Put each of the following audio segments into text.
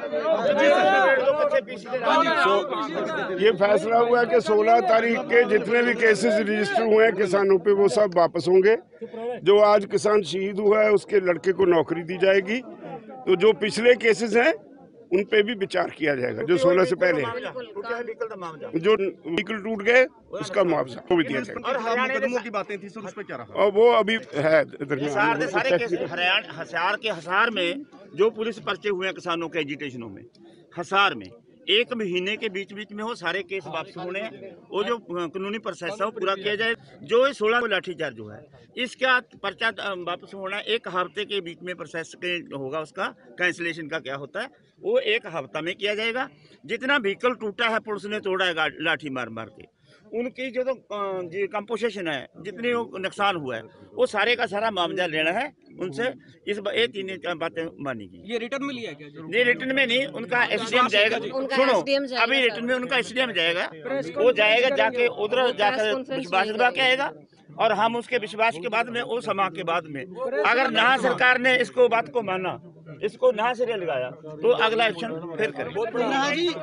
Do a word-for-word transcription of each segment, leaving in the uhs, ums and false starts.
तो ये फैसला हुआ है कि सोलह तारीख के जितने भी केसेस रजिस्टर हुए हैं किसानों पे वो सब वापस होंगे। जो आज किसान शहीद हुआ है उसके लड़के को नौकरी दी जाएगी। तो जो पिछले केसेस हैं उन पे भी विचार किया जाएगा। जो सोलह से पहले जो व्हीकल टूट गए उसका मुआवजा वो भी दिया जाएगा। और हरियाणा की बातें थी, उस पे क्या रहा? और वो अभी है हिसार दे सारे केस हरियाणा हिसार के हिसार में जो पुलिस पर्चे हुए हैं किसानों के एजिटेशनों में, हिसार में एक महीने के बीच बीच में वो सारे केस वापस होने हैं। वो जो कानूनी प्रोसेस है वो पूरा किया जाए। जो सोलह लाठीचार्ज जो है इसका पर्चा वापस होना एक हफ्ते के बीच में प्रोसेस के होगा। उसका कैंसिलेशन का क्या होता है वो एक हफ्ता में किया जाएगा। जितना व्हीकल टूटा है पुलिस ने तोड़ा है लाठी मार मार के, उनकी जो तो कंपोजिशन है जितनी नुकसान हुआ है वो सारे का सारा मुआवजा लेना है उनसे। इस ये तीन बातें मानेगी। ये रिटर्न में लिया क्या? ये रिटर्न में नहीं, उनका एसडीएम जाएगा। सुनो, अभी रिटर्न में उनका एसडीएम जाएगा, वो जाएगा जाके उधर जाकर विश्वास दिवा के आएगा और हम उसके विश्वास के बाद में वो समा के बाद में अगर ना सरकार ने इसको बात को माना, इसको ना सिरे लगाया तो अगला एक्शन फिर करेंगे।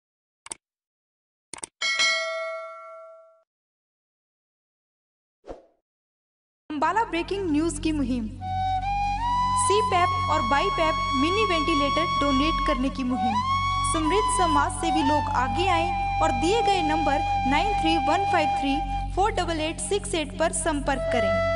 अंबाला ब्रेकिंग न्यूज की मुहिम, सी पैप और BiPAP mini ventilator donate करने की मुहिम। समृद्ध समाज सेवी लोग आगे आएं और दिए गए number nine three one five three four eight eight six eight पर संपर्क करें।